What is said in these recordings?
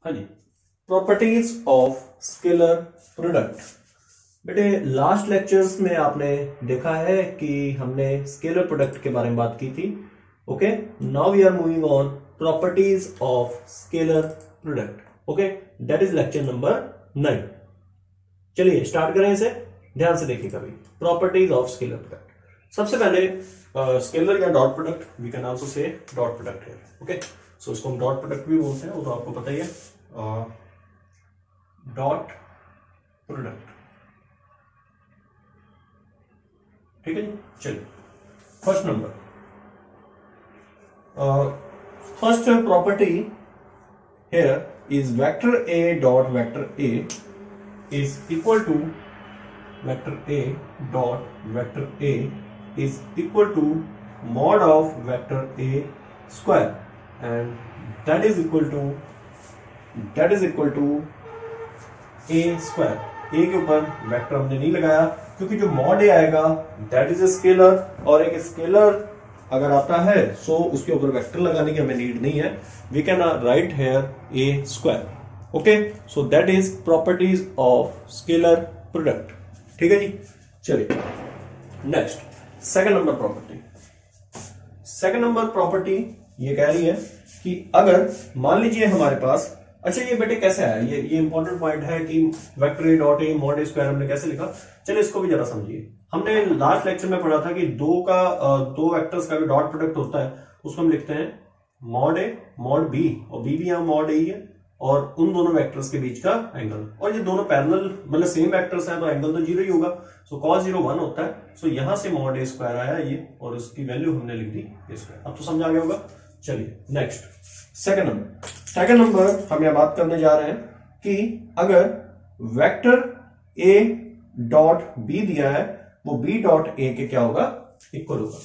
हाँ जी, properties of scalar product. बेटे लास्ट लेक्चर्स में आपने देखा है कि हमने स्केलर प्रोडक्ट के बारे में बात की थी। Okay, now we are moving on properties of scalar product. Okay, that is lecture number 9। चलिए स्टार्ट करें इसे, ध्यान से देखिएगा भाई। Properties of scalar product. सबसे पहले स्केलर या dot product, we can also say dot product है। ओके, सो इसको हम डॉट प्रोडक्ट भी बोलते हैं, वो तो आपको पता ही है। डॉट प्रोडक्ट, ठीक है जी। चलिए first number, first property here is vector A dot vector a is equal to vector A dot vector a is equal to mod of vector a square and that is equal to a square। a के ऊपर vector हमने नहीं लगाया क्योंकि जो mod a आएगा that is a scalar, और एक स्केलर अगर आता है सो उसके ऊपर वेक्टर लगाने की हमें नीड नहीं है। We can write here a square। Okay, so that is properties of scalar product. ठीक है जी। चलिए next second number property. Second number property ये कह रही है कि अगर मान लीजिए हमारे पास, अच्छा ये बेटे कैसे आया, ये इंपॉर्टेंट पॉइंट है कि vector A dot a mod A square हमने कैसे लिखा। चलिए इसको भी जरा समझिए। हमने लास्ट लेक्चर में पढ़ा था कि दो वेक्टर्स का डॉट प्रोडक्ट होता है, उसको हम लिखते हैं मॉड ए मॉड बी, और बी भी यहां मॉड ए ही है, और उन दोनों वेक्टर्स के बीच का एंगल, और ये दोनों पैरेलल मतलब सेम वेक्टर्स हैं तो एंगल तो 0 ही होगा। सो cos 0 1 होता है। सो यहां से मॉड ए स्क्वायर आया ये, और उसकी वैल्यू हमने लिख दी ए स्क्वायर। अब तो समझ आ गया होगा। चलिए नेक्स्ट सेकंड नंबर हम यहां बात करने जा रहे हैं कि अगर वेक्टर ए डॉट बी दिया है वो बी डॉट ए के क्या होगा, इक्वल होगा।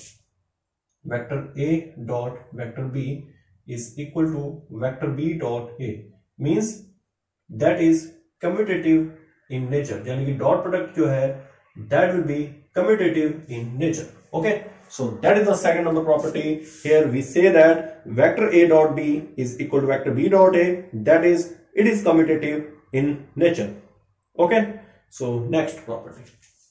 Vector A dot vector B is equal to vector B dot a, means that is commutative in nature, यानी कि डॉट प्रोडक्ट जो है that will be commutative in nature. Okay, so that is the second number property. Here we say that vector a dot b is equal to vector b dot a, that is it is commutative in nature. Okay, so next property,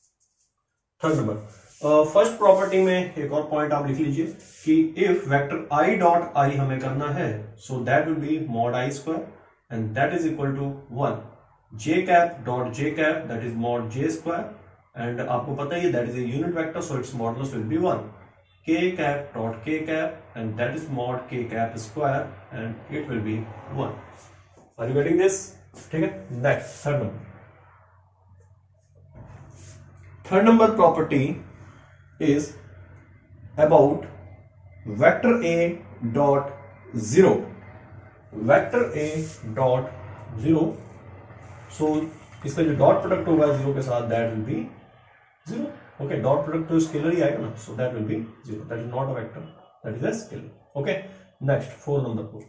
third number। First property में एक और point आप लिख लीजिए कि if vector i dot i हमें करना है so that will be mod i square and that is equal to 1 j cap dot j cap that is mod j square, and आपको पता ही that is a unit vector so it's modulus will be 1 k cap dot k cap and that is mod k cap square and it will be 1। Are you getting this? ठीक है। Next third number property is about vector a dot 0, vector a dot 0, so इसका जो dot product होगा 0 के साथ that will be 0। Okay, dot product तो scalar ही आएगा ना, so that will be 0, that is not a vector, that is a scalar. Okay, next four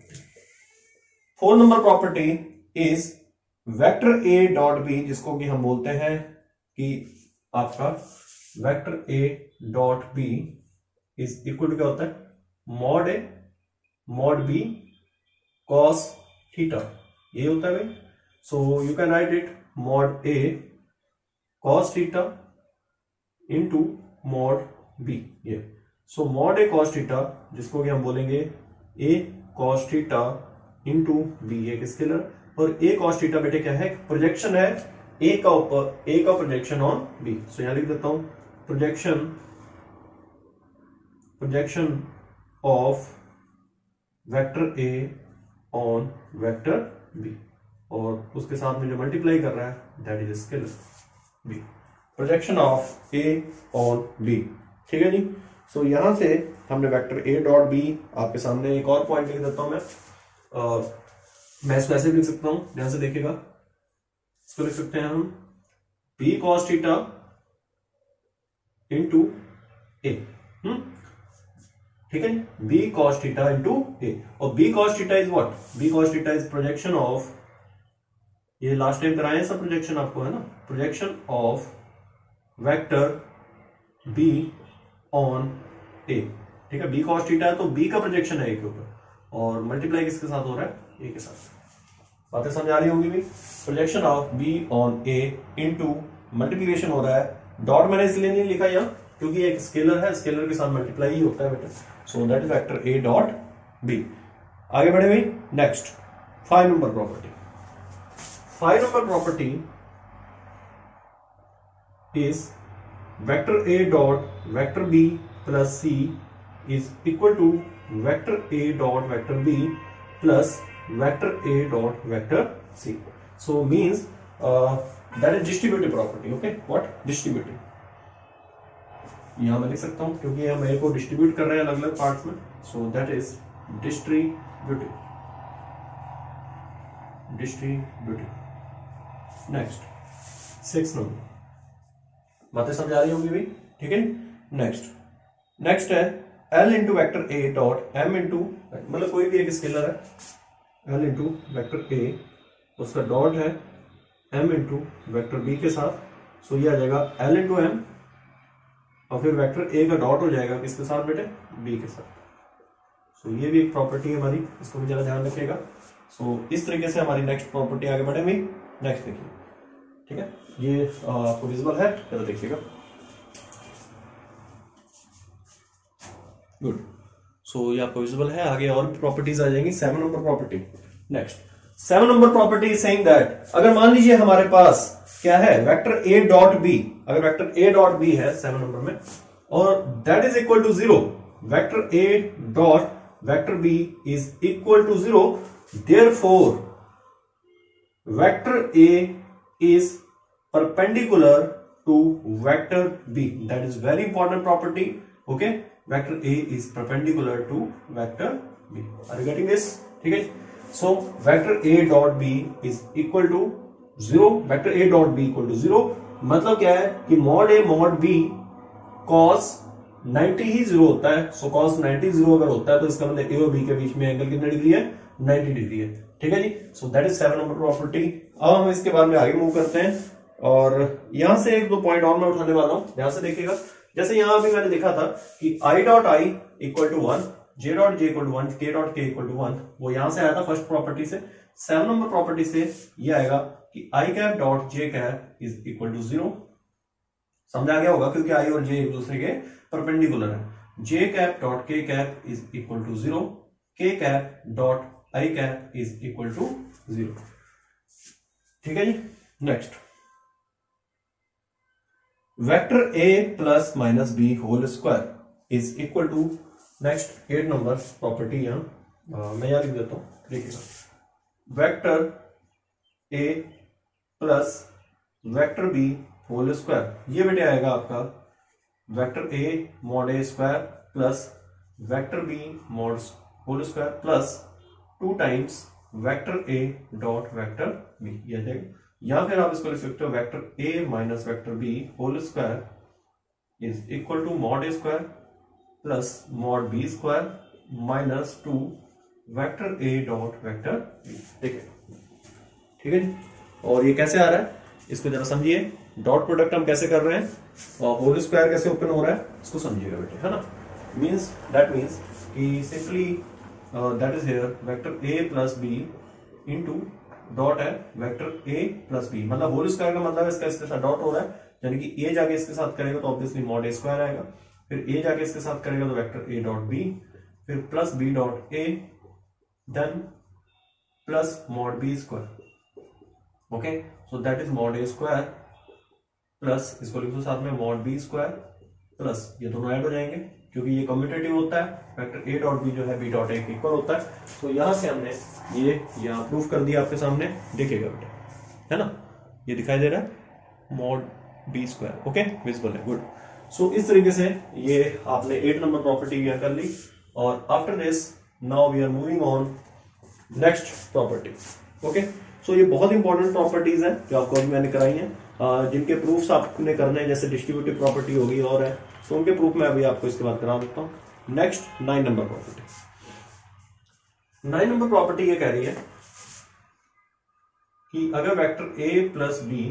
number property is vector a dot b, जिसको कि हम बोलते हैं कि आपका vector a dot b is equal to क्या होता है, mod a mod b cos theta, ये होता है भाई। So you can write it mod a cos theta into mod b, ये। So mod a cos theta, जिसको कि हम बोलेंगे a cos theta into b, एक स्केलर, और a cos थीटा बेटे क्या है, प्रोजेक्शन है a का ऊपर, a का प्रोजेक्शन ऑन b। सो यहां लिख देता हूं projection of vector a on vector b, और उसके साथ में जो मल्टीप्लाई कर रहा है that is scalar b, projection of a on b। ठीक है जी। सो यहां से हमने वेक्टर a डॉट b, आपके सामने एक और पॉइंट लिख देता हूं मैं इसको ऐसे लिख सकता हूं, ध्यान से देखिएगा। इसको लिख सकते हैं हम b cos theta into a, ठीक है, b cos theta into a, और b cos theta is what, b cos theta is projection of, ये लास्ट टाइम कराए सब प्रोजेक्शन आपको है ना, projection of vector b on a. ठीक है, b cos थीटा है तो b का प्रोजेक्शन है ए के ऊपर, और मल्टीप्लाई किसके साथ हो रहा है, ए के साथ। बातें समझ आ रही होंगी भी। Projection of b on a into multiplication हो रहा है, डॉट मैंने इसलिए नहीं लिखा यहाँ क्योंकि एक स्केलर है, स्केलर के साथ मल्टीप्लाई ही होता है बेटा, so that is vector A dot b. आगे बढ़े हुए next 5 number property. 5 number property is vector A dot vector B plus c is equal to vector A dot vector B plus vector A dot vector c. So means that is distributive property. Okay, what distributive, यहां मैं लिख सकता हूं क्योंकि हम ए को distribute कर रहे हैं अलग अलग पार्ट्स में, so that is distributive. Next 6 number, बातें समझ आ रही होंगी भी, ठीक है। नेक्स्ट है L into vector a dot m into, मतलब कोई भी एक स्केलर है L इंटू वैक्टर ए, उसका डॉट है M इंटू वैक्टर बी के साथ, सो ये आ जाएगा L इंटू एम और फिर वैक्टर ए का डॉट हो जाएगा किसके साथ बेटे, बी के साथ। सो ये भी एक प्रॉपर्टी है हमारी, इसको भी जरा ध्यान रखिएगा। सो इस तरीके से हमारी नेक्स्ट प्रॉपर्टी आगे बढ़ेंगी। नेक्स्ट देखिए, ठीक है, ये आपको विजिबल है, जरा देखिएगा। गुड, सो ये आपको विजिबल है। आगे और प्रॉपर्टीज आ जाएंगी। 7 number property. Next 7 number property is saying that अगर मान लीजिए हमारे पास क्या है, वेक्टर ए डॉट बी, अगर वेक्टर ए डॉट बी है 7 नंबर में और that is equal to 0, vector A dot vector B is equal to 0, therefore vector a is perpendicular to vector B. That is very important property. Okay, vector a is perpendicular to vector b. Are you getting this? ठीक है, so vector A dot b is equal to 0, vector A dot b equal to 0, मतलब क्या है कि mod ए mod b cos 90 ही 0 होता है। So cos 90 0 अगर होता है तो इसका मतलब ए और बी के बीच में एंगल कितने डिग्री है, 90 डिग्री है। ठीक है जी, so that is 7 number property. अब हम इसके बाद में आगे मूव करते हैं और यहां से एक दो पॉइंट और मैं उठाने वाला हूं, ध्यान से देखिएगा। जैसे यहां अभी मैंने देखा था कि i dot i equal to 1, j dot j equal to 1, k dot के इक्वल टू 1, वो यहां से आया था फर्स्ट प्रॉपर्टी से। 7 नंबर प्रॉपर्टी से ये आएगा कि i cap dot j cap is equal to 0। समझ आ गया होगा क्योंकि आई और जे एक दूसरे के परपेंडिकुलर है। J cap dot k cap is equal to 0, k cap dot i cap is equal to 0। ठीक है जी, next vector A plus minus b whole square is equal to, next 8 number property यहां मैं यहां लिख देता हूं, देखिएगा। वेक्टर ए plus vector B whole square, ये बेटे आएगा आपका vector a mod A square plus vector b mod whole square plus 2 times vector A dot vector b, ये आ जाएगा। या फिर आप इसको लिख सकते हो vector A minus vector B whole square is equal to mod A square plus mod B square minus 2 vector A dot vector B. ठीक है जी, और ये कैसे आ रहा है इसको जरा समझिए। डॉट प्रोडक्ट हम कैसे कर रहे हैं और होल स्क्वायर कैसे ओपन हो रहा है इसको समझिएगा बेटे, है ना। दैट मीन्स कि simply that is here vector A plus b into dot है वेक्टर ए प्लस बी, मतलब होल स्क्वायर का मतलब इसका इसके साथ डॉट हो रहा है, यानी कि ए जाके इसके साथ करेगा तो ऑब्वियसली मॉड ए स्क्वायर आएगा, फिर ए जाके इसके साथ करेगा तो वेक्टर ए डॉट बी, फिर plus B dot a, then plus mod B square. Okay, so that is mod A square plus इसको लिखो साथ में मॉड बी स्क्वायर प्लस ये दोनों ऐड हो जाएंगे क्योंकि ये कम्यूटेटिव होता है, वेक्टर ए डॉट बी जो है बी डॉट ए के इक्वल होता है। तो यहां से हमने ये यहां प्रूफ कर दिया आपके सामने, देखिएगा बेटा, है ना, ये दिखाई दे रहा है mod B square. Okay, visible है, गुड। सो इस तरीके से ये आपने 8 नंबर प्रॉपर्टी यहां कर ली और after this now we are moving on next property. Okay, so ये बहुत इंपॉर्टेंट प्रॉपर्टीज है जो आपको अभी मैंने कराई है, जिनके प्रूफ्स आपने करने हैं, जैसे डिस्ट्रीब्यूटिव प्रॉपर्टी होगी और है, तो उनके प्रूफ मैं अभी आपको इसके बाद करा देता हूं। Next 9 number property. 9 number property ये कह रही है कि अगर वेक्टर ए प्लस बी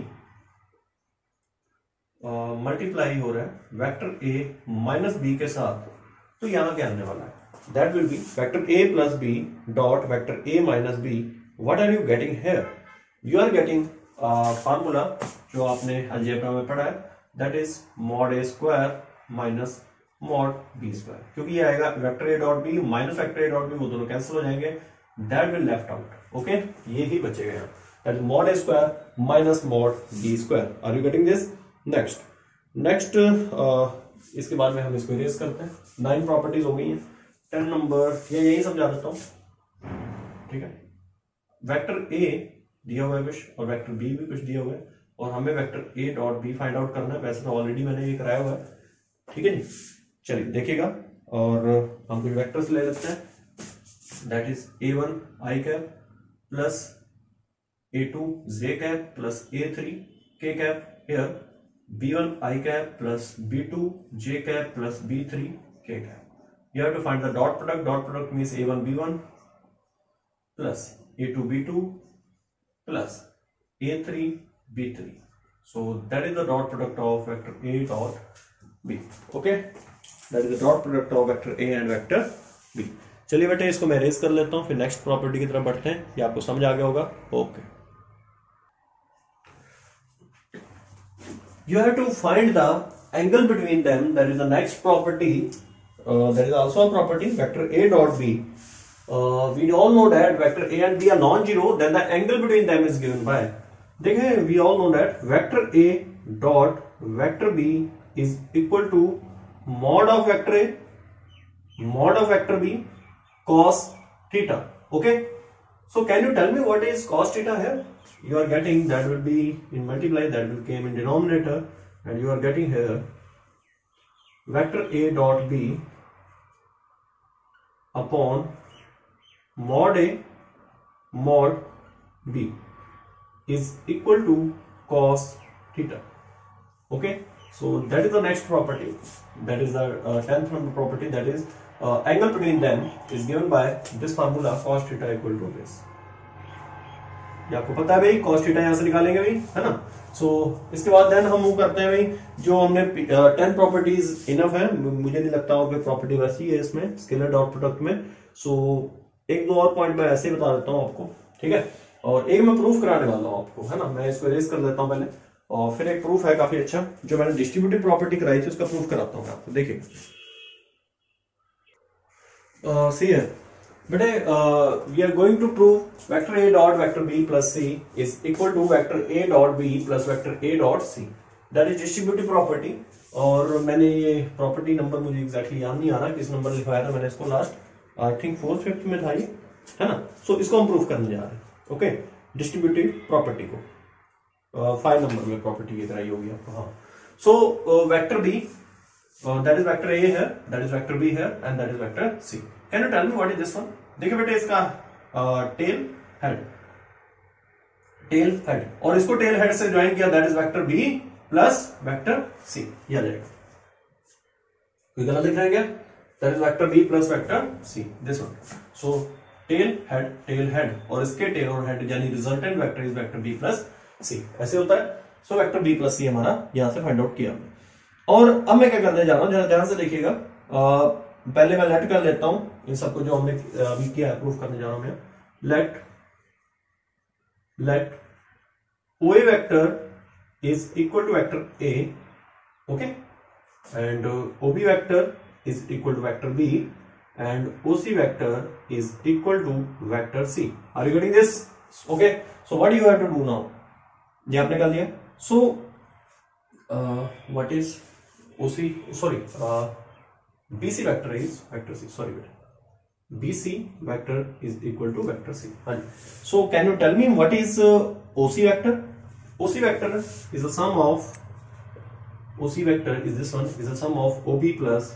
मल्टीप्लाई हो रहा है वेक्टर ए माइनस बी के साथ, तो यहां क्या आने वाला है, that will be vector A plus B dot vector A minus B what are you getting here? You are getting formula जो आपने अलजेब्रा में पढ़ा है, that is mod A square minus mod B square, क्योंकि ये आएगा vector ए dot B minus vector ए dot B, वो दोनों कैंसिल हो जाएंगे, that will left out. Okay, ये ही बचेगा यहाँ, that is mod A square minus mod B square. Are you getting this? Next इसके बाद में हम इसको इरेज करते हैं. 9 प्रॉपर्टीज हो गई हैं. 10 नंबर ये यही समझा देता हूं. ठीक है, वेक्टर ए दिया हुआ है कुछ और वेक्टर बी भी कुछ दिया हुआ है, और हमें वेक्टर ए डॉट बी फाइंड आउट करना है. वैसे तो ऑलरेडी मैंने ये कराया हुआ है. ठीक है जी, चलिए देखिएगा, और हम कुछ वेक्टर्स ले लेते हैं. That is a1 i cap plus a2 j cap plus a3 k cap. Here b1 i cap plus b2 j cap plus b3 k cap. You have to find the dot product. Dot product means a1 b1 plus a2 b2 plus a3 b3. So that is the dot product of vector a dot b. Okay, that is the dot product of vector a and vector b. चलिए बेटे इसको मैं raise कर लेता हूं, फिर next property की तरफ बढ़ते हैं. ये आपको समझ आ गया होगा. Okay, you have to find the angle between them. That is the next property. There is also a property vector a dot b. We all know that vector a and b are non-zero. Then the angle between them is given by. देखें, we all know that vector a dot vector b is equal to mod of vector a mod of vector b cos theta. Okay, so can you tell me what is cos theta here? You are getting that will be in multiply, that will came in denominator, and you are getting here vector a dot b upon mod a mod b is equal to cos theta. Okay, so that is the next property. That is the 10th number property. That is angle between them is given by this formula cos theta equal to this. ये आपको पता है भाई, cos theta यहां से निकालेंगे भाई, है ना. सो इसके बाद देन हम मूव करते हैं भाई, जो हमने 10 प्रॉपर्टीज इनफ है. मुझे नहीं लगता होगा प्रॉपर्टी वैसी है इसमें स्केलर डॉट प्रोडक्ट में. सो एक दो और पॉइंट मैं ऐसे ही बता देता हूं आपको. ठीक है, और एक मैं प्रूफ कराने वाला हूं आपको, है ना. मैं इसको इरेज कर देता हूं पहले, और फिर एक प्रूफ है काफी अच्छा जो मैंने डिस्ट्रीब्यूटिव प्रॉपर्टी कराई थी, उसका प्रूफ कराता हूं मैं आपको. देखिए सी है बेटे, we are going to prove vector a dot vector b plus c is equal to vector a dot b plus vector a dot c. That is distributive property. और मैंने ये प्रॉपर्टी नंबर मुझे एग्जैक्टली याद नहीं आ रहा किस number लिखवाया था मैंने इसको last, I think 4th 5th में था ये, है ना. सो इसको हम प्रूव करने जा रहे हैं. ओके, डिस्ट्रीब्यूटिव प्रॉपर्टी को 5 नंबर में प्रॉपर्टी ये कराई होगी आपको. हाँ, so vector b, that is vector a है, that is vector b है, and that is vector c. Can you tell me what is this one? देखिए बेटे, इसका टेल हेड और इसको टेल हेड से ज्वाइन किया, that is vector B plus vector C. ये आ जाएगा. कोई गलत लिख रहा है क्या? That is vector B plus vector C, this one. So tail head और इसके टेल और हेड यानी resultant vector is vector B plus C. ऐसे होता है. So vector B plus C हमारा यहां से फाइंड आउट किया हमने. और अब मैं क्या करने जा रहा हूं, जरा ध्यान से देखिएगा. पहले मैं लेट कर लेता हूं इन सबको जो हमने अभी किया है, प्रूफ करने जा रहा हूं मैं. Let OA vector is equal to vector A, okay, and OB vector is equal to vector B and OC vector is equal to vector C. Are you getting this? Okay, so what you have to do now, ये आपने कर लिया. So what is OC, sorry BC vector is vector C. Sorry, BC vector is equal to vector C. So can you tell me what is OC vector? OC vector is the sum of OC vector is this one, is the sum of OB plus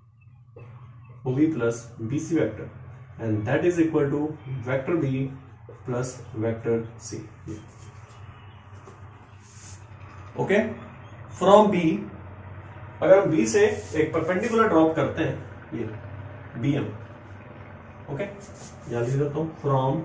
BC vector, and that is equal to vector B plus vector C. Okay, from B अगर हम B से एक perpendicular drop करते हैं, ये BM, okay, यहां लिख देता हूं, from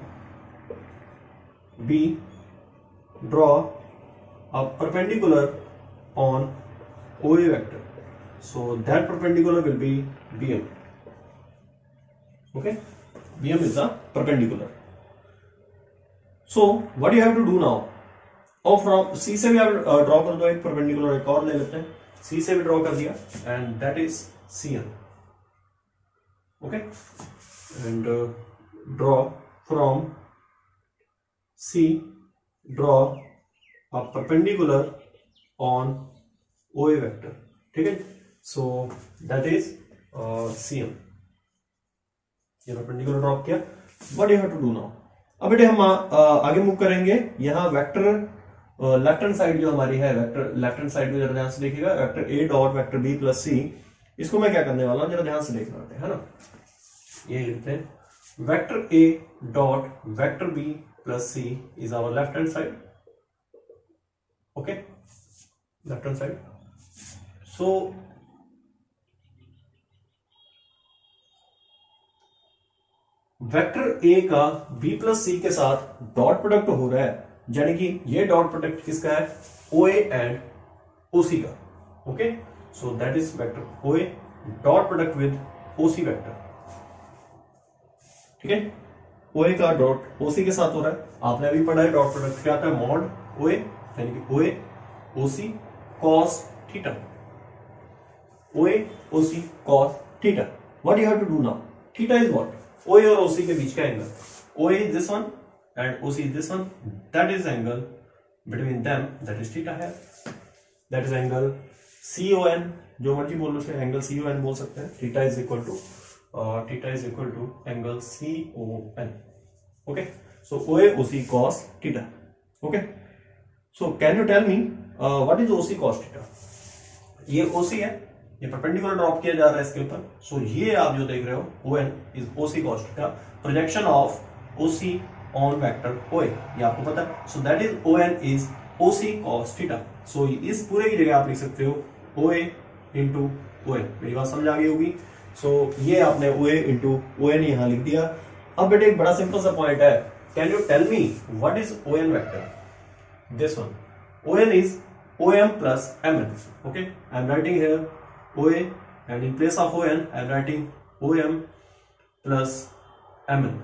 B draw a perpendicular on OA vector, so that perpendicular will be BM. Okay, BM is the perpendicular. So what you have to do now, और फ्रॉम सी से भी आप ड्रॉ कर दो, एक परपेंडिकुलर एक और ले लेते हैं, सी से भी ड्रॉ कर दिया and that is CN. Okay, and draw from C, draw a perpendicular on OA vector. ठीक है, सो दैट इज CM. ये परपेंडिकुलर ड्रॉ किया. What you have to do now, अब बेटे हम आगे मूव करेंगे. यहाँ वेक्टर लेफ्ट हैंड साइड जो हमारी है, वेक्टर लेफ्ट हैंड साइड में जरा ध्यान से देखिएगा, vector A dot vector B plus C, इसको मैं क्या करने वाला हूं जरा ध्यान से देखना है ना. ये लिखते हैं vector A dot vector B plus C is our left hand side. Okay, left hand side. So vector A का B प्लस C के साथ डॉट प्रोडक्ट हो रहा है, यानी कि ये डॉट प्रोडक्ट किसका है, OA एंड OC का. Okay, so that is vector OA dot product with OC vector. ठीक है, OA का डॉट OC के साथ हो रहा है. आपने अभी पढ़ा है डॉट प्रोडक्ट क्या आता है, मॉड OA यानी कि OA OC cos theta, OA OC cos theta. What you have to do now, theta is what, OA और OC के बीच का angle. OA is this one and OC is this one. That is angle between them. That is theta है. That is angle CON. जो मर्जी बोल लो उसे angle CON बोल सकते हैं. Theta is equal to angle CON. Okay, so OA OC cos theta. Okay, so can you tell me what is OC cos theta. ये OC है, ये परपेंडिकुलर ड्रॉप किया जा रहा है इसके ऊपर. सो ये आप जो देख रहे हो ON is OC cos theta, projection of OC on vector OA, ये आपको पता है. So that is ON is OC cos theta. So इस पूरे की जगह आप लिख सकते हो OA इंटू ON. मेरी बात समझ आ गई होगी. सो ये आपने OA इंटू ON यहां लिख दिया. अब बेटे एक बड़ा सिंपल सा पॉइंट है, can you tell me what is ON vector. This one, ON is OM plus MN. Okay, I am writing here OA and in place of ON I am writing OM plus MN.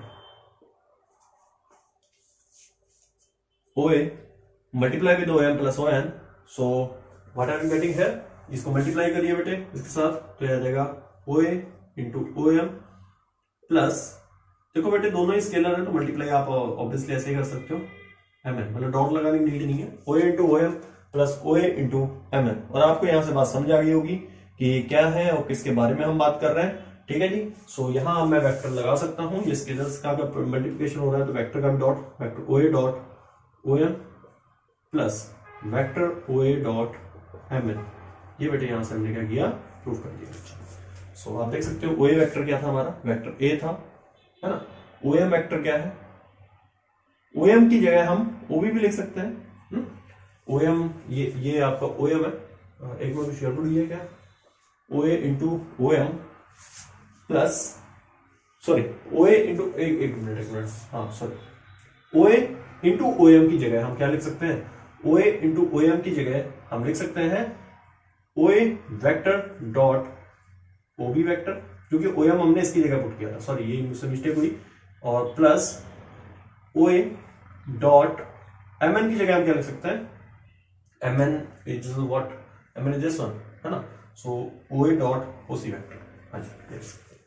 OA multiply with OM plus ON. So what are we getting here? इसको multiply करिए बेटे इसके साथ, तो यह आ जाएगा OA into OM plus, देखो बेटे दोनों ही स्केलर है तो मल्टीप्लाई आप ऑब्वियसली ऐसे ही कर सकते हो, MN, मतलब डॉट लगाने की नीड नहीं है. OA into OM plus OA into MN. और आपको यहां से बात समझ आ गई होगी कि क्या है और किसके बारे में हम बात कर रहे हैं. ठीक है जी. सो यहां मैं वेक्टर लगा सकता हूं, ये स्केलर्स का अगर मल्टीप्लिकेशन हो रहा है तो वेक्टर का भी dot, vector OA dot OM plus vector OA dot MN. ये बेटे यहां से हमने क्या किया, प्रूव कर दिया. सो आप देख सकते हो OA वेक्टर क्या था हमारा, वेक्टर A था, है ना. OM वेक्टर क्या है, OM की जगह हम OB भी लिख सकते हैं. OM ये आपका OM है. एक बार शेयर टू डी है क्या, OA into OM plus, sorry OA into एक मिनट हाँ सॉरी, OA इंटू OM की जगह हम क्या लिख सकते हैं, OA इंटू OM की जगह हम लिख सकते हैं OA vector dot OB vector, क्योंकि OM हमने इसकी जगह पुट किया था, सॉरी ये मुझसे मिस्टेक हुई. और प्लस OA डॉट MN की जगह हम क्या लिख सकते हैं, MN is what, MN is this one, है ना. So OA dot OC vector. हाँ जी,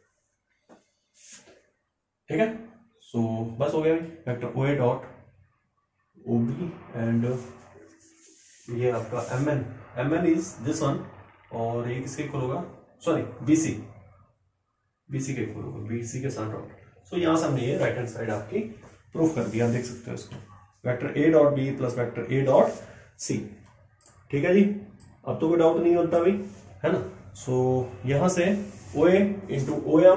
ठीक है. सो बस हो गया vector OA dot OB and ये आपका MN इज दिस वन, और ये किसके इक्वल होगा, सॉरी BC के इक्वल होगा, BC के साथ डॉट. सो यहां से हमने ये राइट हैंड साइड आपकी प्रूफ कर दिया, देख सकते हो इसको, vector A dot B plus vector A dot C. ठीक है जी, अब तो कोई डाउट नहीं होता भाई, है ना. सो यहां से OA into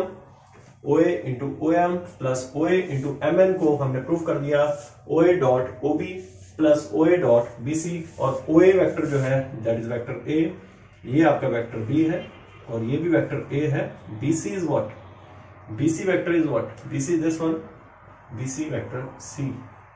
OM plus OA into MN को हमने प्रूफ कर दिया OA dot OB plus OA dot BC. और OA वेक्टर जो है दैट इज वेक्टर A, ये आपका वेक्टर B है और ये भी वेक्टर A है. BC is what, BC vector is what, BC is this one, BC vector C.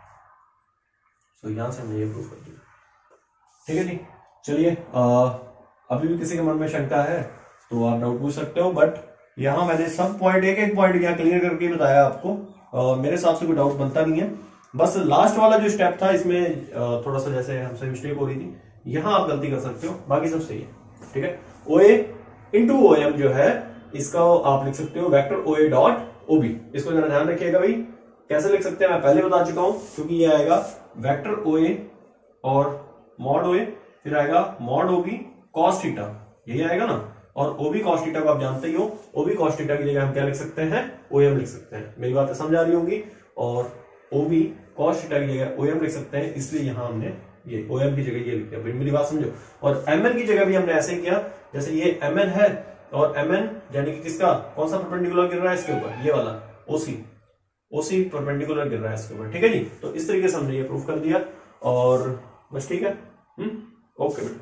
So यहां से हमने ये प्रूफ कर दिया. ठीक है जी. चलिए अभी भी किसी के मन में शंका है तो आप डाउट पूछ सकते हो, बट यहां मैंने सब पॉइंट एक एक पॉइंट यहाँ क्लियर करके बताया आपको. मेरे हिसाब से कोई डाउट बनता नहीं है. बस लास्ट वाला जो स्टेप था इसमें थोड़ा सा जैसे हमसे मिस्टेक हो रही थी, यहां आप गलती कर सकते हो, बाकी सब सही है। ठीक है, OA इंटू OM जो है इसका आप लिख सकते हो वेक्टर OA डॉट OB। इसको जरा ध्यान रखिएगा भाई, कैसे लिख सकते हैं मैं पहले बता चुका हूं, क्योंकि ये आएगा वेक्टर OA और मॉड OA, फिर आएगा मॉड OB cos थीटा, यही आएगा ना, और OB cos थीटा को आप जानते ही हो, OB cos थीटा की जगह हम क्या लिख सकते हैं, OM लिख सकते हैं। मेरी बातें समझ आ रही होंगी। और OB cos थीटा की जगह OM लिख सकते हैं, इसलिए यहां हमने ये OM की जगह ये लिख दिया। मेरी बात समझो। और MN की जगह भी हमने ऐसे ही किया, जैसे ये MN है और MN यानी कि किसका, कौन सा परपेंडिकुलर गिर रहा है इसके ऊपर, ये वाला OC परपेंडिकुलर गिर रहा है इसके ऊपर। ठीक है जी, तो इस तरीके से हमने ये प्रूफ कर दिया और बस ठीक है। ओके बेटा,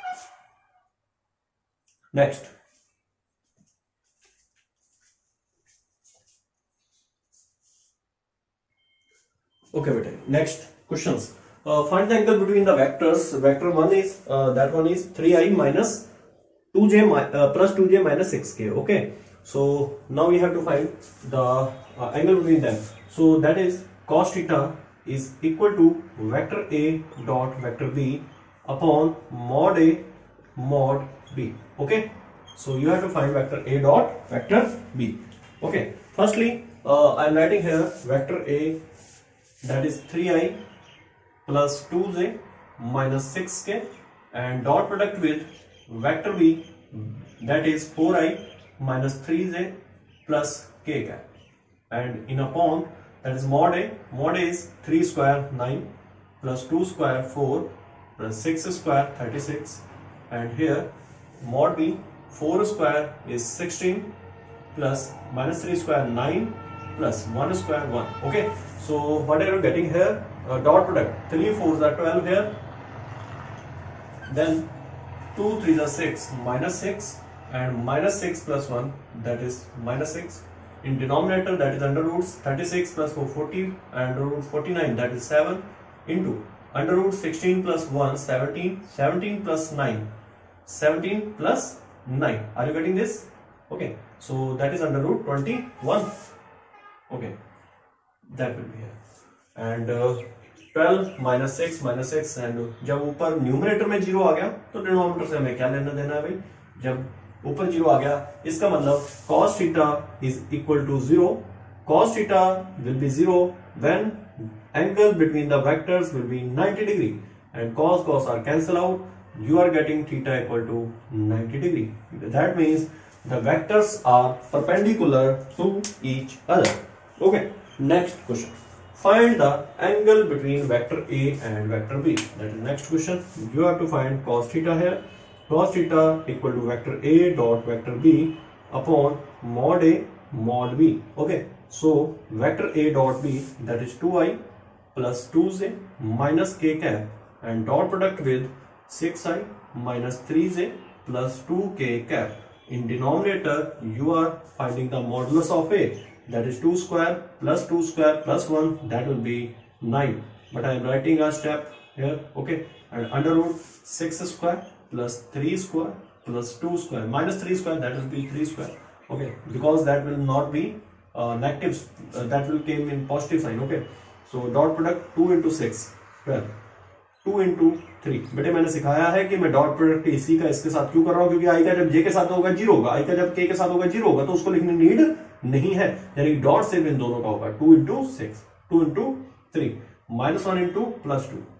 नेक्स्ट ओके बेटे, next questions. Find the angle between the vectors. Vector 1 is that one is 3i minus 2j plus 2j minus 6k. Okay, so now we have to find the angle between them. So that is cos theta is equal to vector A dot vector B upon mod A mod B. Okay, so you have to find vector A dot vector B. Okay, firstly I am writing here vector A, that is 3i plus 2j minus 6k, and dot product with vector B, that is 4i minus 3j plus k cap, and in upon that is mod A. Mod A is 3 square 9 plus 2 square 4 plus 6 square 36, and here mod B 4 square is 16 plus minus 3 square 9 plus 1 square 1. Okay, so what are you getting here? Dot product 3 4s are 12 here, then 2 3s are 6 minus 6, and minus 6 plus 1 that is minus 6. In denominator that is under roots 36 plus 4 40 and under root 49 that is 7 into under root 16 plus 1 17, 17 plus 9 17 plus 9. Are you getting this? Okay, so that is under root 21. Okay, that will be here, and 12 minus 6 minus 6, and जब ऊपर numerator में 0 आ गया तो denominator से हमें क्या लेना देना है भाई, जब ऊपर 0 आ गया इसका मतलब cos theta is equal to 0. Cos theta will be 0 when angle between the vectors will be 90 degree, and cos are cancel out. You are getting theta equal to 90 degree. That means the vectors are perpendicular to each other. Okay, next question. Find the angle between vector A and vector B. That is next question. You have to find cos theta here. Cos theta equal to vector A dot vector B upon mod A mod B. Okay, so vector A dot B, that is 2i plus 2j minus k cap, and dot product with 6i minus 3j plus 2k cap. In denominator you are finding the modulus of A, that is 2 square plus 2 square plus 1, that will be 9, but I am writing a step here. Okay, and under root 6 square plus 3 square plus 2 square minus 3 square, that will be 3 square. Okay, because that will not be negative, that will came in positive sign. Okay, so dot product 2 into 6 12, 2 into 3. बेटे मैंने सिखाया है कि मैं dot product इसी का इसके साथ क्यों कर रहा हूं, क्योंकि आई का जब जे के साथ होगा 0 होगा, आई का जब के के साथ होगा 0 होगा, तो उसको लिखने नीड नहीं है, यानी डॉट सिर्फ इन दोनों का होगा। 2 into 6, 2 into 3, minus 1 into plus 2,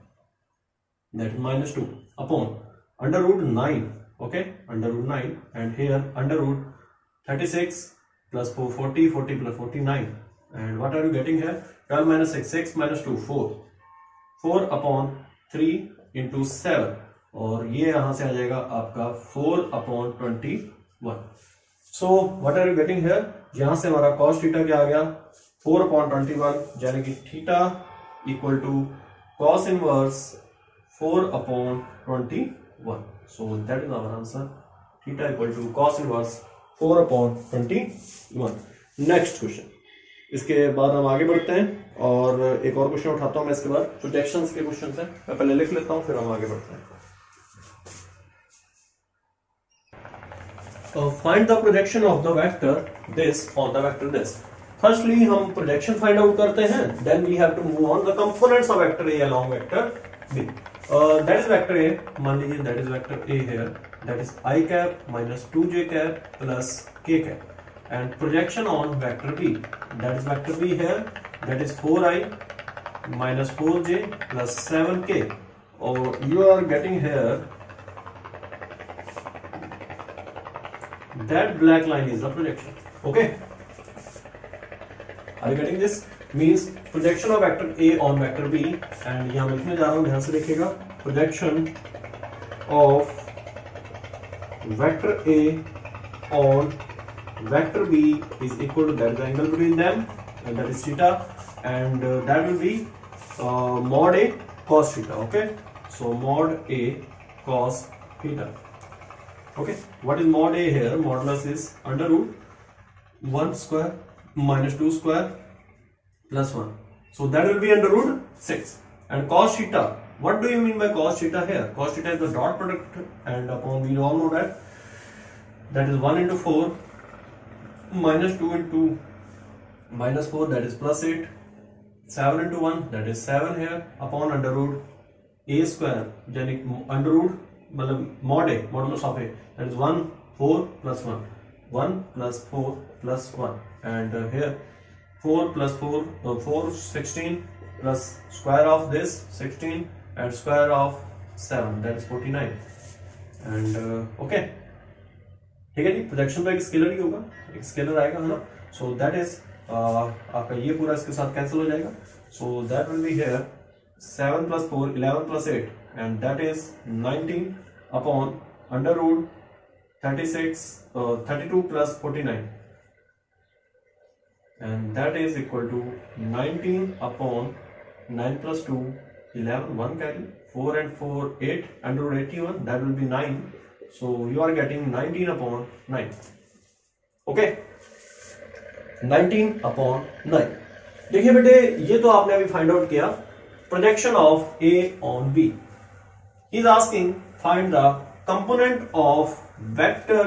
that is minus 2 upon under root 9. Okay, under root 9, and here under root 36 plus 4 40, 40 plus 49, and what are you getting here? 12 minus 6, 6 minus 2 4, 4 upon 3 into 7, और ये यहां से आ जाएगा आपका 4 upon 21. So what are you getting here? यहां से हमारा cos theta क्या आ गया, 4 upon 21, यानी कि theta equal to cos inverse 4 upon 21. So that is our answer. Theta equal to cos inverse 4 upon 21. Next question, इसके बाद हम आगे बढ़ते हैं और एक और क्वेश्चन उठाता हूं मैं इसके बाद। प्रोजेक्शंस के क्वेश्चन है, मैं पहले लिख लेता हूं फिर हम आगे बढ़ते हैं। Find the projection of the vector this on the vector this. Firstly हम प्रोजेक्शन फाइंड आउट करते हैं, then we have to move on the components of vector A along vector B. That is vector A, मान लीजिए that is vector A here, that is i cap minus 2j cap plus k cap, and projection on vector b, that is vector b here, that is 4i minus 4j plus 7k, or you are getting here that black line is the projection. Okay, are you getting this? Means projection of vector a on vector b, and यहाँ मैं लिखने जा रहा हूँ, ध्यान से देखिएगा, projection of vector a on vector b is equal to that is the angle between them, and that is theta, and that will be mod a cos theta. Okay, so mod a cos theta. Okay, what is mod a here? Modulus is under root 1 square minus 2 square plus 1, so that will be under root 6. And cos theta, what do you mean by cos theta here? Cos theta is the dot product, and upon we all know that is 1 into 4 minus 2 into minus 4, that is plus 8, 7 into 1, that is 7 here, upon under root a square, यानी under root मतलब mod a, modulus of a, that is 1 4 plus 1, 1 plus 4 plus 1, and here 4 plus 4 4 16 plus square of this 16 and square of 7, that is 49, and okay, ठीक है जी। Projection तो एक scalar ही होगा, एक scalar आएगा, है ना। सो दैट इज आपका ये पूरा इसके साथ कैंसिल हो जाएगा, so that will be here 7 plus 4 11 plus 8, and that is 19 upon under root 32 plus 49, and that is equal to 19 upon 9 plus 2 11, 1 carry, 4 and 4 8, under root 81, that will be 9. So you are getting 19 upon 9. Okay, 19 upon 9. देखिए बेटे, ये तो आपने अभी find out किया projection of A on B. He is asking find the component of vector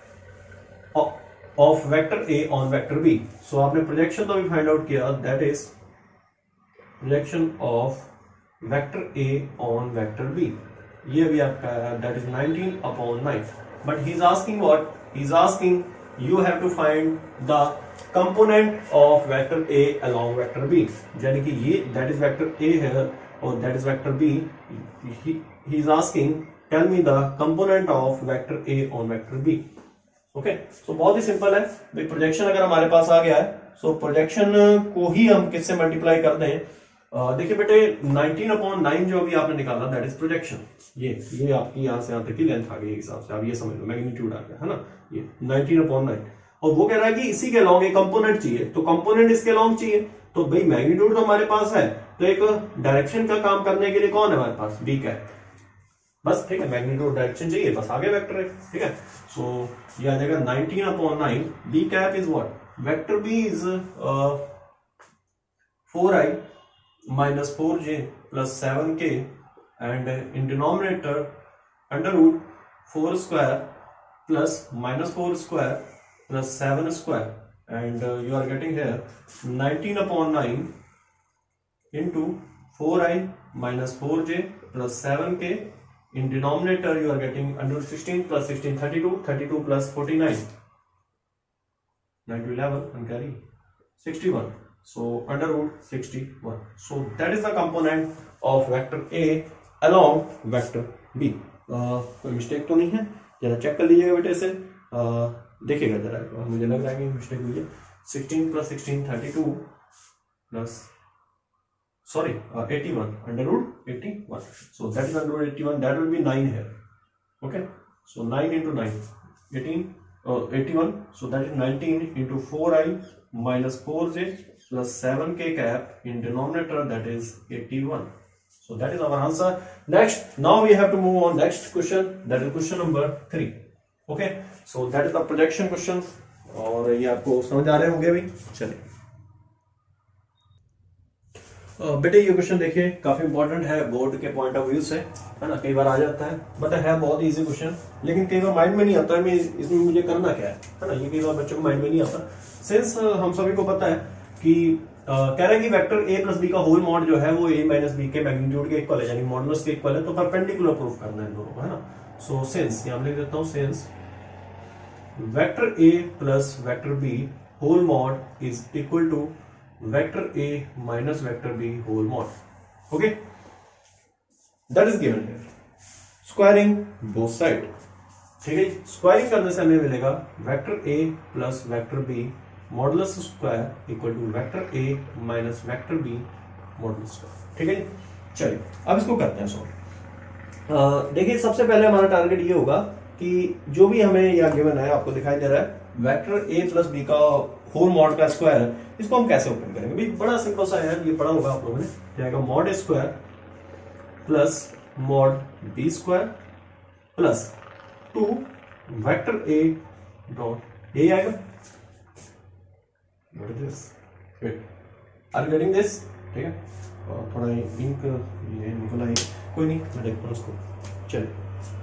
A on vector B. So आपने projection तो अभी फाइंड आउट किया, that is projection of vector A on vector B. ये भी आपका that is 19 upon 9, but he is asking what? He is asking you have to find the component of vector A along vector B, यानी कि ये that is vector A here और that is vector B. He is asking tell me the component of vector A on vector B. Okay, so बहुत ही simple है भाई, projection अगर हमारे पास आ गया है, so प्रोजेक्शन को ही हम किससे मल्टीप्लाई कर दें। देखिए बेटे 19 अपॉन 9 जो अभी आपने निकाला दैट इज प्रोजेक्शन, ये आपकी यहां से यहां तक की लेंथ आ गई हिसाब से, आप ये समझ लो मैग्नीट्यूड आ गया, है ना, ये 19 अपॉन 9, और वो कह रहा है कि इसी के अलोंग एक कंपोनेंट चाहिए, तो कंपोनेंट इसके अलोंग चाहिए, तो भाई मैग्नीट्यूड तो हमारे पास है, तो एक डायरेक्शन का काम करने के लिए कौन है हमारे पास, बी कैप, बस ठीक है, मैग्नीट्यूड डायरेक्शन चाहिए, बस आगे वेक्टर है, ठीक है। सो ये आ जाएगा 19 upon 9, B cap is what, vector B is 4i minus 4j plus 7k, and in denominator under root 4 square plus minus 4 square plus 7 square, and you are getting here 19 upon 9 into 4i minus 4j plus 7k, in denominator you are getting under root 16 plus 16 32 plus 49, 9 to 11 and carry 61, so under root 61. So that is the component of vector A along vector B. कोई mistake तो नहीं है, जरा check कर लीजिएगा बेटे से, देखिएगा जरा, मुझे लग रहा है कि मिस्टेक हुई है। 16 plus 16 32 plus 81 under root 81. So that is under root 81, that will be 9 here. Okay, so 9 into 9 81, so that is 19 into 4i minus 4j plus 7k cap, in denominator that is 81. So that is our answer. Next, now we have to move on next question, that is question number 3. Okay, so that is the projection questions, और ये आपको समझ आ रहे होंगे भी। चलिए बेटे ये क्वेश्चन देखिए काफी इंपॉर्टेंट है बोर्ड के पॉइंट ऑफ व्यू से, है ना। कई बार आ जाता है बट है बहुत इजी क्वेश्चन, लेकिन कई बार माइंड में नहीं आता है इसमें मुझे करना क्या है ना। ये कई बार बच्चों को माइंड में नहीं आता। सिंस हम सभी को पता है कि कह रहे हैं कि वेक्टर ए प्लस बी का होल मॉड जो है वो ए माइनस बी के मैग्नीट्यूड के इक्वल है, यानी मॉडुलस के इक्वल है, तो परपेंडिकुलर प्रूफ करना है इन दोनों को, है ना। सो सिंस यहां लिख देता हूं, since vector A plus vector B whole mod is equal to vector a minus vector b whole mod, okay, that is given here. Squaring both side, ठीक है। स्क्वायरिंग करने से हमें मिलेगा vector a plus vector b modulus square equal to vector a minus vector b modulus square, ठीक है। चलिए अब इसको करते हैं सॉल्व। देखिए सबसे पहले हमारा टारगेट ये होगा कि जो भी हमें यहाँ गिवन है, आपको दिखाई दे रहा है वेक्टर a प्लस बी का होल मॉड का स्क्वायर है, इसको हम कैसे ओपन करेंगे। भाई बड़ा सिंपल सा है, ये पढ़ा होगा आप लोगों ने, जाएगा mod A square plus mod B square plus 2 vector A dot A आएगा। What is this, are you getting this, ठीक है। और थोड़ा इंक ये निकल आई, कोई नहीं, मैं देखता हूं उसको। चलिए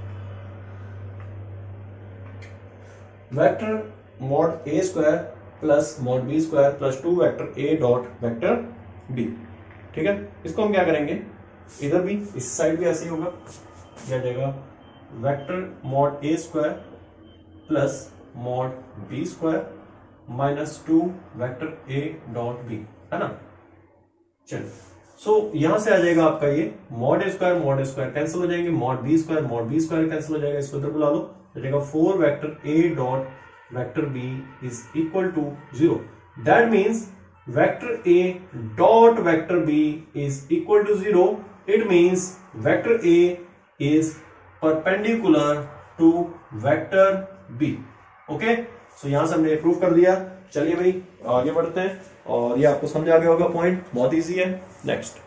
वेक्टर मॉड ए square plus mod B square plus 2 vector ए डॉट वेक्टर बी, ठीक है। इसको हम क्या करेंगे, इधर भी इस साइड भी ऐसे ही होगा, क्या जाएगा वेक्टर मॉड ए square plus mod B square minus 2 vector ए डॉट बी, है ना। चलिए सो यहां से आ जाएगा आपका ये मॉड ए स्क्वायर कैंसिल हो जाएंगे, मॉड बी स्क्वायर कैंसिल हो जाएगा, इसको इधर बुला लो, तो जाएगा 4 vector A dot vector b is equal to 0. That means vector a dot vector b is equal to 0. It means vector a is perpendicular to vector b. Okay? So यहां से हमने प्रूव कर दिया। चलिए भाई आगे बढ़ते हैं, और ये आपको समझ आ गया होगा पॉइंट, बहुत इजी है। नेक्स्ट,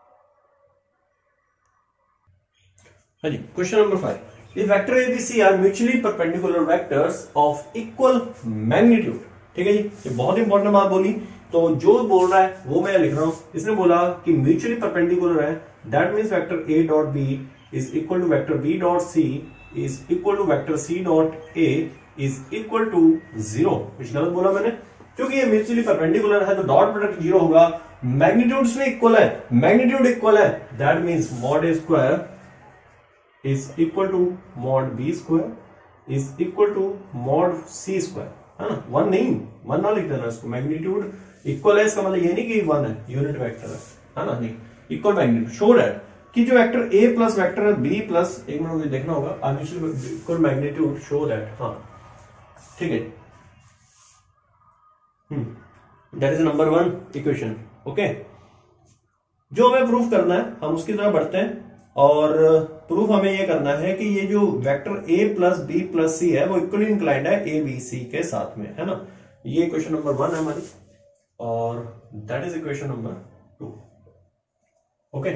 हाँ जी, question number 5। If vector A, B, C are mutually perpendicular vectors of equal magnitude, ठीक है जी, ये बहुत इंपॉर्टेंट बात बोली। तो जो बोल रहा है वो मैं लिख रहा हूं, इसने बोला कि म्यूचुअली परपेंडिकुलर है, that means vector A dot B is equal to vector B dot C is equal to vector C dot A is equal to 0। कुछ गलत बोला मैंने, क्योंकि ये म्यूचुअली परपेंडिकुलर है तो डॉट प्रोडक्ट 0 होगा, मैग्नीट्यूड्स में इक्वल है, मैग्नीट्यूड इक्वल है, that means mod A square is equal to mod b square is equal to mod c square, है ना। वन नहीं, वन ना लिख देना इसको, मैग्नीट्यूड इक्वल है इसका मतलब ये नहीं कि वन है, यूनिट वेक्टर है ना, नहीं, इक्वल मैग्नीट्यूड। शो दैट कि जो vector a plus vector b plus, एक मिनट मुझे देखना होगा, इक्वल मैग्नीट्यूड, शो दैट, हाँ ठीक है, that is number 1 equation, okay. जो हमें प्रूफ करना है हम उसकी तरफ बढ़ते हैं, और प्रूफ हमें यह करना है कि ये जो vector a plus B plus C है वो इक्वली इंक्लाइंड है a b c के साथ में, है ना। ये इक्वेशन नंबर 1 है हमारी, और that is equation number 2, okay.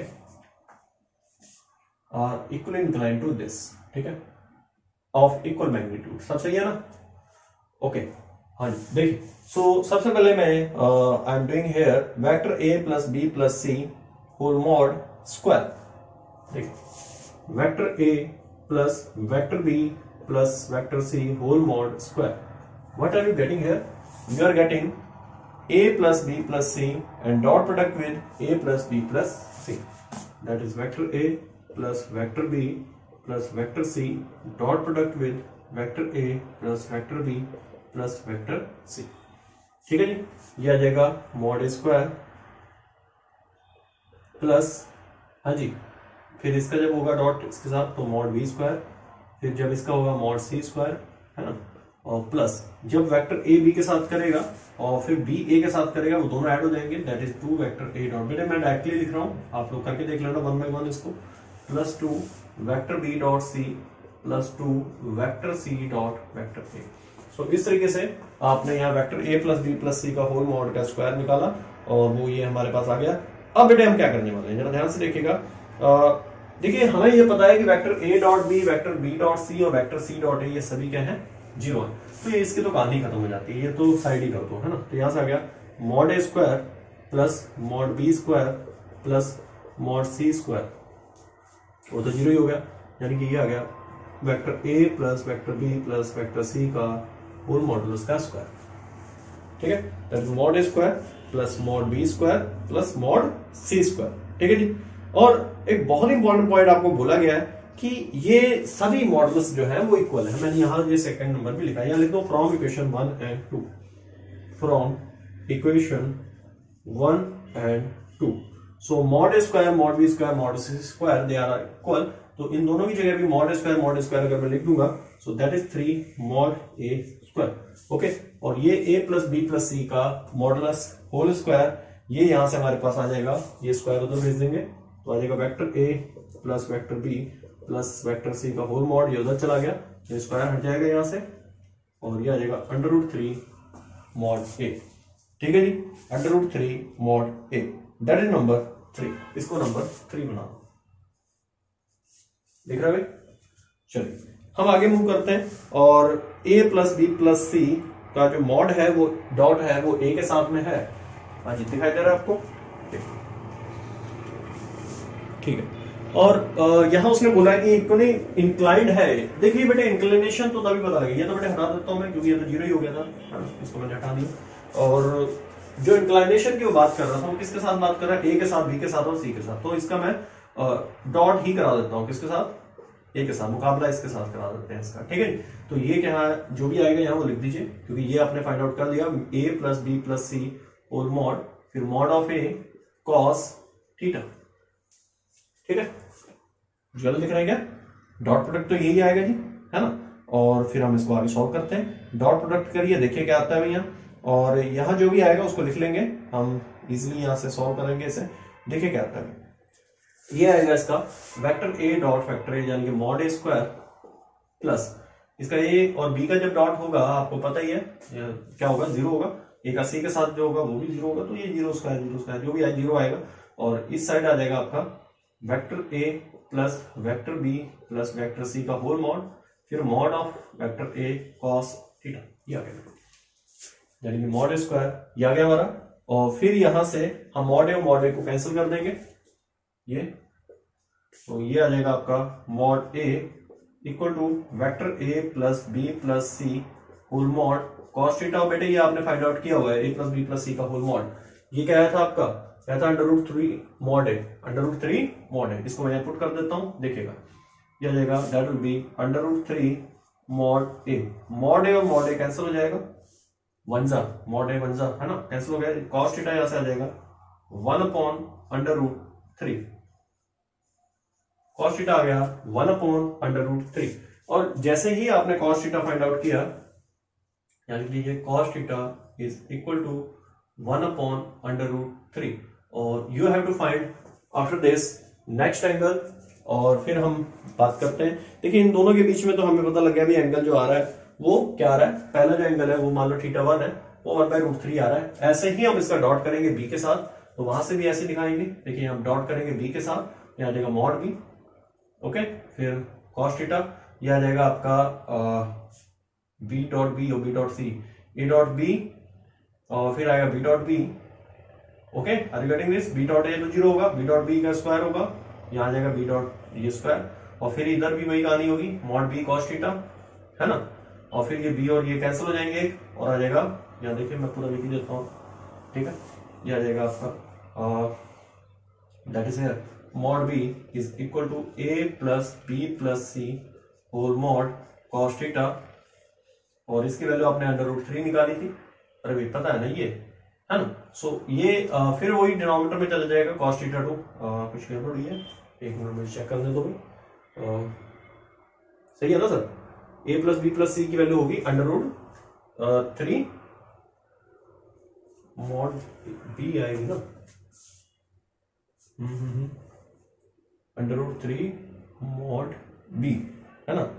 और इक्वली इंक्लाइंड टू दिस, ठीक है, ऑफ इक्वल मैग्नीट्यूड, सब सही है ना, ओके। हाँ जी देखिए, सो सबसे पहले मैं I am doing here vector a plus B plus C whole mod square, देखिए vector a plus vector b plus vector c whole mod square, what are you getting here, you are getting a plus b plus c and dot product with a plus b plus c, that is vector a plus vector b plus vector c dot product with vector a plus vector b plus vector c, ठीक है जी। ये आ जाएगा mod ए square plus, हाँ जी, फिर इसका जब होगा डॉट इसके साथ तो मॉड बी स्क्वायर, फिर जब इसका होगा मॉड सी स्क्वायर, है ना, और प्लस जब वेक्टर ए बी के साथ करेगा और फिर बी ए के साथ करेगा, वो दोनों ऐड हो जाएंगे, that is 2 vector A dot, बेटे मैं डायरेक्टली लिख रहा हूं, आप लोग करके देख लेना 1 बाय 1 इसको, plus 2 vector B dot C plus 2 vector C dot vector A. So इस तरीके से आपने यहाँ वेक्टर ए प्लस बी प्लस सी का होल मॉड का स्क्वायर निकाला, और वो ये हमारे पास आ गया। अब बेटे हम क्या करने वाले हैं, जरा ध्यान से देखिएगा। देखिए हमें ये पता है कि vector a dot B, vector b dot C और वेक्टर c डॉट a ये सभी क्या है 0 है, तो ये इसकी तो कहानी खत्म हो जाती है, ये तो साइड ही कर दो, है ना। तो यहां से आ गया मॉड ए square plus mod B square plus mod C square, वो तो जीरो ही हो गया, यानी कि ये आ गया वेक्टर ए plus vector B plus vector C का होल मॉडुलस का स्क्वायर। ठीक है, that is mod A square plus mod B square plus mod C square. ठीक है जी। और एक बहुत इंपॉर्टेंट पॉइंट आपको बोला गया है कि ये सभी मॉडल्स जो है वो इक्वल है। मैंने यहां ये सेकंड नंबर भी लिखा है, यहां लिख दो from equation 1 and 2, from equation 1 and 2। So mod A square mod B square mod C square they are equal. तो इन दोनों की जगह भी मॉड ए स्क्वायर अगर मैं लिख दूंगा, so that is 3 mod A square. Okay, और ये A plus B plus C का मॉडुलस होल स्क्वायर, ये यहां से हमारे पास आ जाएगा, ये स्क्वायर उधर भेज देंगे तो आ जाएगा वेक्टर ए plus vector B plus vector C का होल मॉड, ये उधर चला गया, ये स्क्वायर हट जाएगा यहां से, और ये आ जाएगा √3 मॉड ए। ठीक है जी, √3 mod A, that is number 3। इसको नंबर 3 बना दो। दिख रहा है भाई? चलिए हम आगे मूव करते हैं, और a plus B plus C का जो मॉड है वो डॉट है वो a के साथ में है। हाँ जी, दिखाई दे रहा है आपको? ठीक है। और यहां उसने बोला है कि इक्वली इंक्लाइंड है। देखिए बेटे, इंक्लिनेशन तो तभी पता लगेगा, ये तो बेटे हटा देता हूं मैं क्योंकि ये तो जीरो ही हो गया था, इसको मैंने हटा दिया। और जो इंक्लाइनेशन की वो बात कर रहा था वो किसके साथ बात कर रहा है? ए के साथ, बी के साथ और सी के साथ। तो इसका मैं डॉट ही करा देता हूं, किसके साथ? ए के साथ, मुकाबला इसके साथ करा देते हैं इसका। ठीक है, तो ये क्या है, जो भी आएगा यहाँ वो लिख दीजिए, क्योंकि ये आपने फाइंड आउट कर लिया, A plus B plus C और मॉड, फिर mod of A cos theta. ठीक है, गलत लिख रहे हैं क्या? डॉट प्रोडक्ट तो यही आएगा जी, है ना। और फिर हम इसको आगे सॉल्व करते हैं। डॉट प्रोडक्ट करिए, देखिए क्या आता है भैया, और यहाँ जो भी आएगा उसको लिख लेंगे हम, इजिली यहाँ से सॉल्व करेंगे इसे। देखिए क्या आता है, ये आएगा इसका vector A dot vector A, यानी कि मॉड ए स्क्वायर प्लस इसका ए और बी का जब डॉट होगा आपको पता ही है क्या होगा, जीरो होगा। ए का सी के साथ जो होगा वो भी जीरो होगा, तो ये जीरो स्क्वायर जो भी आए जीरो आएगा। और इस साइड आ जाएगा आपका वेक्टर ए plus vector B plus vector C का होल मॉड, फिर mod of vector A cos theta, ये आ गया, यानी कि मॉड ए स्क्वायर ये आ गया हमारा। और फिर यहां से हम मॉड ए को कैंसिल कर देंगे, ये तो ये आ जाएगा आपका mod A equal to vector A plus B plus C whole mod cos theta. बेटे ये आपने फाइंड आउट किया हुआ है, A plus B plus C का होल मॉड। ये क्या था आपका, क्या था? √3 मॉड ए, √3 मॉड ए। इसको मैं पुट कर देता हूं, देखिएगा ये आ जाएगा, that will be √3 mod A. Mod A और मॉड ए कैंसिल हो जाएगा, वंजा मॉड ए वंजा, है ना, कैंसिल हो गया। कॉस थीटा यहां से आ जाएगा 1/√3, कॉस थीटा आ गया 1/√3। और जैसे ही आपने कॉस थीटा फाइंड आउट किया, यानी लीजिए cos theta is equal to 1/√3, और you have to find after this next angle. और फिर हम बात करते हैं। देखिए इन दोनों के बीच में तो हमें पता लग गया भी एंगल जो आ रहा है वो क्या आ रहा है। पहला जो एंगल है वो मान लो θ1 है, वो 1/√3 आ रहा है। ऐसे ही हम इसका डॉट करेंगे बी के साथ, तो वहां से भी ऐसे दिखाएंगे। देखिए हम डॉट करेंगे बी के साथ, यहां आ जाएगा मॉड बी, ओके, फिर कॉस थीटा, यह आ जाएगा आपका बी डॉट बी और B dot C, A dot B, और फिर आएगा B dot B, okay, are you getting this? B dot A तो जीरो होगा, बी डॉट बी का स्क्वायर होगा, यहाँ आ जाएगा बी डॉट ये स्क्वायर, और फिर इधर भी वही कहानी होगी, मॉड बी कॉस थीटा, है ना, और फिर ये बी और ये कैंसिल हो जाएंगे और आ जाएगा, यहाँ देखिए मैं पूरा लिख ही देता हूँ, ठीक है, ये आ जाएगा आपका that is here mod B is equal to A plus B plus C whole mod cos theta, और इसकी वैल्यू आपने √3 निकाली थी, अरे भाई पता है ना ये, है ना। सो ये फिर वही डिनोमिनेटर में चला जाएगा cos थीटा 2, कुछ गड़बड़ हुई है, एक मिनट में चेक करने दो भाई, सही है ना sir. a plus B plus C की वैल्यू होगी √3 मॉड बी आएगी ना, √3 मॉड बी, है ना,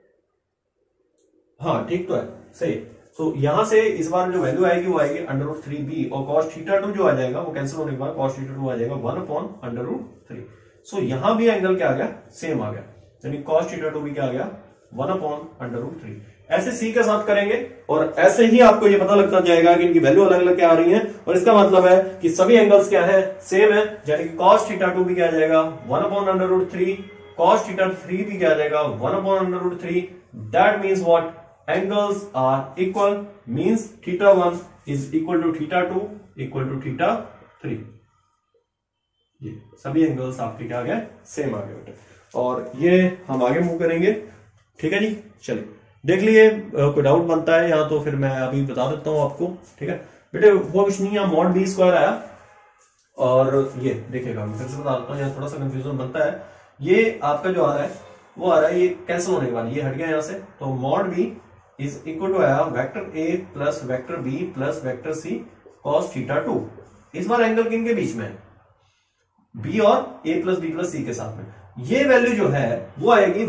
हाँ ठीक तो है, सही। सो यहां से इस बार जो वैल्यू आएगी वो आएगी √3b, और cos थीटा 2 जो आ जाएगा वो कैंसिल होने के बाद cos थीटा 2 आ जाएगा 1/√3। सो यहां भी एंगल क्या आ गया, सेम आ गया, यानी cos थीटा 2 भी क्या आ गया 1/√3। ऐसे सी के साथ करेंगे और ऐसे ही आपको ये पता लगता जाएगा कि इनकी वैल्यू अलग अलग क्या आ रही है। और इसका मतलब है कि सभी एंगल्स क्या है, सेम है। यानी कि cos θ2 भी क्या आ जाएगा 1/√3, cos θ3 भी क्या आ जाएगा 1/√3। That means what, angles are equal, means θ1 is equal to θ2 equal to θ3। ये सभी एंगल्स आपके क्या आ गए, सेम आ गए बेटे। और ये हम आगे मूव करेंगे, ठीक है जी। चलिए देख लिए, कोई डाउट बनता है या तो फिर मैं अभी बता देता हूं आपको, ठीक है बेटे। वो कुछ नहीं है, मॉड बी स्क्वायर आया और ये देखिएगा मैं फिर से बता देता हूँ, यहाँ थोड़ा सा कंफ्यूजन बनता है। ये आपका जो आ रहा है वो आ रहा है, ये कैंसिल होने के बाद ये हट गया यहाँ से। तो mod B is equal to आया वेक्टर ए plus vector B plus vector C cos θ2। इस बार एंगल किन के बीच में है, बी और A plus B plus C के साथ में। ये वैल्यू जो है वो आएगी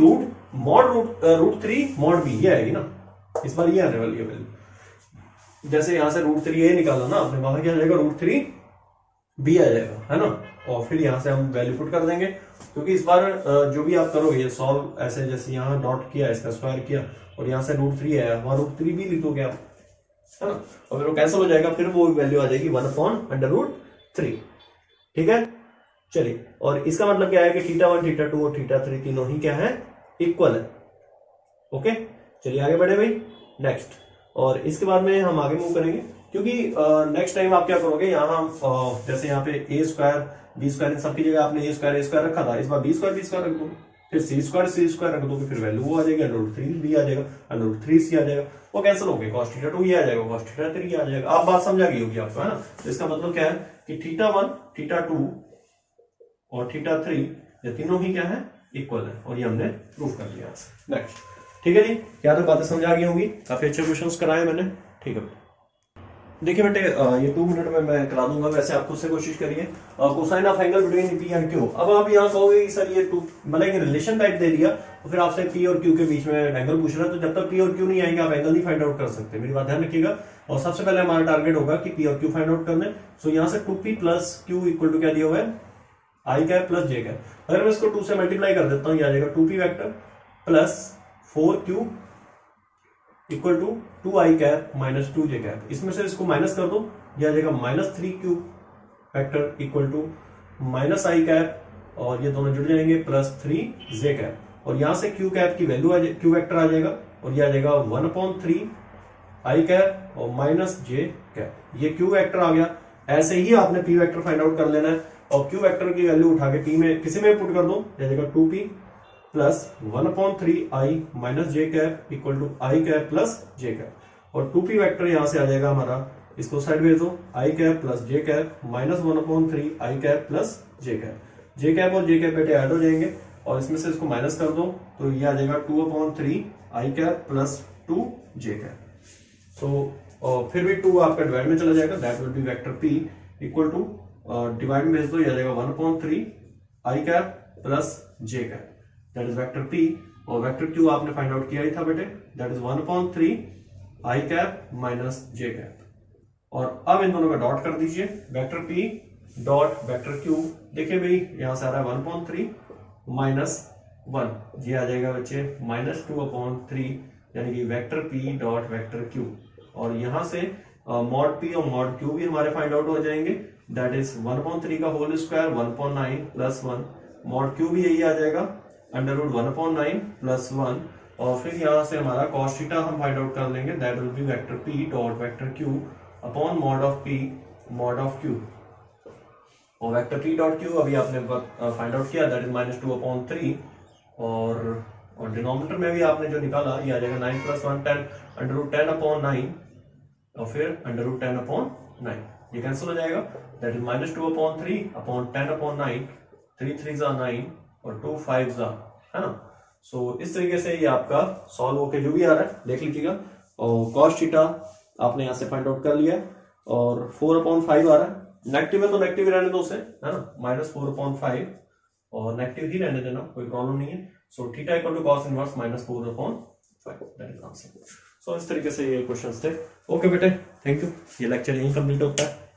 √3 मॉड बी, ये आएगी ना। इस बार ये आने वाली है वैल्यू। जैसे यहां से √3 ए निकाला ना आपने, वहां क्या आ जाएगा √3 बी आ जाएगा, है ना। और फिर यहां से हम वैल्यू पुट कर देंगे, क्योंकि इस बार जो भी आप करोगे ये सॉल्व ऐसे, जैसे यहाँ डॉट किया, इसका स्क्वायर किया और यहाँ से √3 आया, वहां √3 भी लिख दोगे आप, है ना। और फिर वो कैंसिल हो जाएगा, फिर वो वैल्यू आ जाएगी 1/√3, ठीक है। चलिए, और इसका मतलब क्या है कि θ1 θ2 और θ3 तीनों ही क्या है, इक्वल है। ओके, चलिए आगे बढ़े भाई नेक्स्ट। और इसके बाद में हम आगे मूव करेंगे, क्योंकि नेक्स्ट टाइम आप क्या करोगे, यहाँ जैसे यहाँ पे a स्क्वायर बी स्क्वायर, इन सबकी जगह आपने a स्क्वायर रखा था, इस बार b स्क्वायर रख दोगे, फिर c स्क्वायर रख दोगे, फिर वैल्यू वो आ जाएगी √3 b आ जाएगा, √3 c आ जाएगा, वो कैंसिल हो गए, cos θ2 ये आ जाएगा, cos θ3 आ जाएगा। आप बात समझा गई होगी आपको, है ना। तो इसका मतलब क्या है कि θ1 θ2 और θ3 ये तीनों ही क्या है, इक्वल है। और ये हमने प्रूफ कर लिया। नेक्स्ट, ठीक है जी, क्या तो बातें समझ आ गई होंगी, काफी अच्छे क्वेश्चंस कराए मैंने, ठीक है। देखिए बेटे, ये 2 मिनट में मैं करा दूंगा, वैसे आप खुद से कोशिश करिए। Cosine of angle between P and Q. अब आप यहाँ कहोगे कि सर ये मतलब रिलेशन टाइप दे दिया, तो फिर आपसे पी और क्यू के बीच में एंगल पूछ रहा है, तो जब तक पी और क्यू नहीं आएंगे आप एंगल नहीं फाइंड आउट कर सकते, मेरी बात ध्यान रखिएगा। और सबसे पहले हमारा टारगेट होगा कि पी और क्यू फाइंड आउट करने। सो यहाँ से 2p plus Q equal to क्या दिया हुआ है, I cap plus J cap. अगर मैं इसको 2 से मल्टीप्लाई कर देता हूं, ये आ जाएगा 2p vector plus 4q equal to 2i cap minus 2j cap. इसमें से इसको माइनस कर दो, ये आ जाएगा -3q vector equal to -i cap, और ये दोनों जुड़ जाएंगे प्लस 3j कैप। और यहां से q कैप की वैल्यू q वेक्टर आ जाएगा, और ये आ जाएगा 1/3 i कैप और माइनस j कैप। ये q वेक्टर आ गया। ऐसे ही आपने p वेक्टर फाइंड आउट कर लेना है, और q वेक्टर की वैल्यू उठा के p में किसी में पुट कर दो, जाएगा 2p plus 1/3i minus j cap equal to i cap plus j cap. और 2p वेक्टर यहां से आ जाएगा हमारा, इसको साइड भेज दो, i cap plus j cap minus 1/3i cap plus j cap. j cap और j कैप बेटे ऐड हो जाएंगे, और इसमें से इसको माइनस कर दो, तो ये आ जाएगा 2/3i cap plus 2j cap. तो फिर भी 2 आपका डिवाइड में चला जाएगा, that will be vector p equal to, divide में भेज दो, ये आ जाएगा 1/3 i cap plus j cap, that is vector p। और वेक्टर q आपने फाइंड आउट किया ही था बेटे, that is 1/3 i cap minus j cap. और अब इन दोनों का डॉट कर दीजिए, vector p dot vector q। देखिए भाई यहां से आ रहा है 1/3 माइनस 1, ये आ जाएगा बच्चे -2/3, यानी कि vector p dot vector q। और यहां से मॉड p और मॉड q भी हमारे फाइंड आउट हो जाएंगे, दैट इज 1/3 का whole square 1/9 plus 1, mod q भी यही आ जाएगा √1/9 प्लस 1। और फिर यहां से हमारा cos θ हम फाइंड आउट कर लेंगे, that will be vector p dot vector q upon mod of p mod of q। और वेक्टर p डॉट q अभी आपने फाइंड आउट किया, दैट इज -2/3। और डिनोमिनेटर में भी आपने जो निकाला, ये आ जाएगा 9 प्लस 1 10 √10/9, और फिर √10/9, ये कैंसिल हो जाएगा, दैट इज -2/3 अपॉन 10/9, 3 3 9 और 2 5 है ना। सो इस तरीके से ये आपका सॉल्व होके जो भी आ रहा है देख लीजिएगा। और cos θ आपने यहां से फाइंड आउट कर लिया, और 4/5 आ रहा है, नेगेटिव है तो नेगेटिव ही रहने दो उसे, है ना, -4/5, और नेगेटिव ही रहने देना, कोई प्रॉब्लम नहीं है। So θ equal to cos inverse -4/5, that is answer. So इस तरीके से ये क्वेश्चंस थे। ओके बेटे, थैंक यू। ये लेक्चर यहीं कंप्लीट होता है।